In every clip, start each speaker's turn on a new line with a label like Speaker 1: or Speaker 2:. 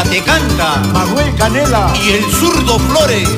Speaker 1: te canta
Speaker 2: Manuel Canela
Speaker 1: y el zurdo Flores.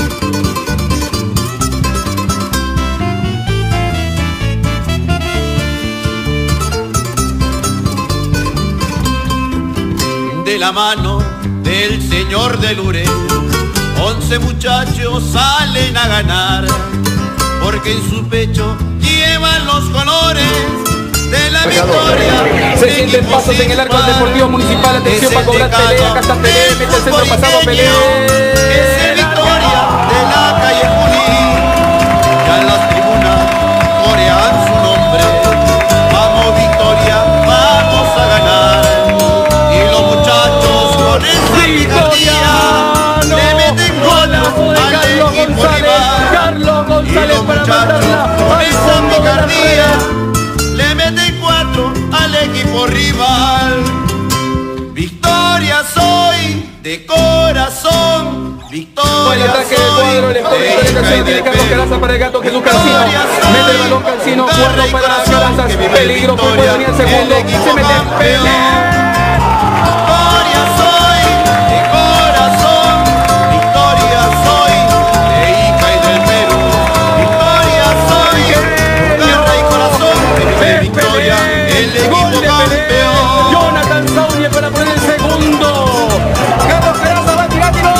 Speaker 1: De la mano del señor de Lure, 11 muchachos salen a ganar, porque en su pecho llevan los colores de la victoria.
Speaker 3: Se sienten pasos en el arco del Deportivo Municipal. Atención para cobrar Pelé. Acá está Pelé, mete el centro pasado Pelé.
Speaker 1: Es el Victoria de la calle Junín. Ya en las tribunas corean su nombre. Vamos Victoria, vamos a ganar. Y los muchachos con esa picardía le meten gol al equipo rival.
Speaker 3: Carlos González
Speaker 1: Y los
Speaker 3: para
Speaker 1: muchachos
Speaker 3: mandarla
Speaker 1: con
Speaker 3: al
Speaker 1: esa
Speaker 3: fondo de la red.
Speaker 1: picardía le meten 4 al equipo rival. Victoria soy de corazón. Victoria
Speaker 3: Buen ataque del cuadro, el Sport Victoria se tiene Carlos Caraza para el gato Jesús Cancino. Mete el balón Cancino, cuadro para Carazas. Peligro, pues puede venir el segundo. Se mete Pelé.
Speaker 1: Victoria soy de corazón. Victoria soy de Ica y del Perú. Victoria soy de garra y corazón. De Victoria, el equipo campeón.
Speaker 3: Jonathan Saúñez para poner el segundo. Carlos Caraza va a tirar tiro.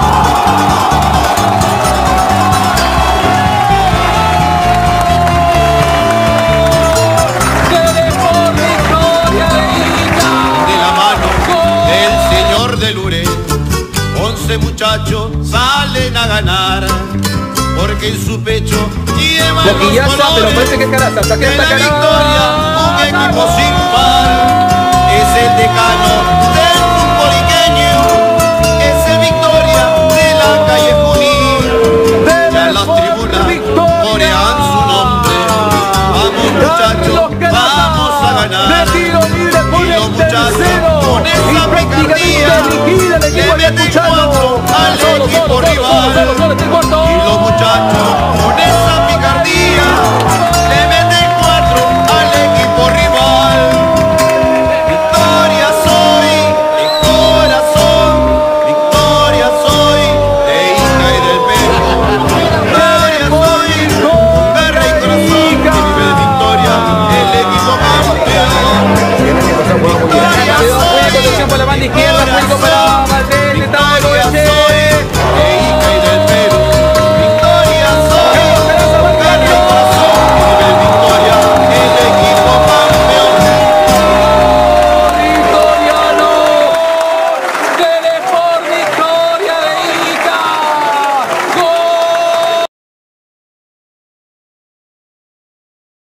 Speaker 1: De la mano del señor de Lure, 11 muchachos salen a ganar, porque en su pecho llevan los
Speaker 3: Boquillaza, pero
Speaker 1: colores
Speaker 3: parece que es Caraza. Saque
Speaker 1: de
Speaker 3: esta
Speaker 1: la victoria, un equipo sin par. Es el decano del futboliqueño, es el Victoria de la calle Junín. Ya en las tribunas corean su nombre. Vamos muchachos, vamos a ganar.
Speaker 3: De tiro libre
Speaker 1: Y
Speaker 3: pone
Speaker 1: los
Speaker 3: el
Speaker 1: muchachos
Speaker 3: tercero.
Speaker 1: con esa
Speaker 3: Y prácticamente
Speaker 1: picardía
Speaker 3: liquida el equipo
Speaker 1: le meten
Speaker 3: ayacuchano.
Speaker 1: 4 al equipo rival.
Speaker 3: Solo, el cuarto.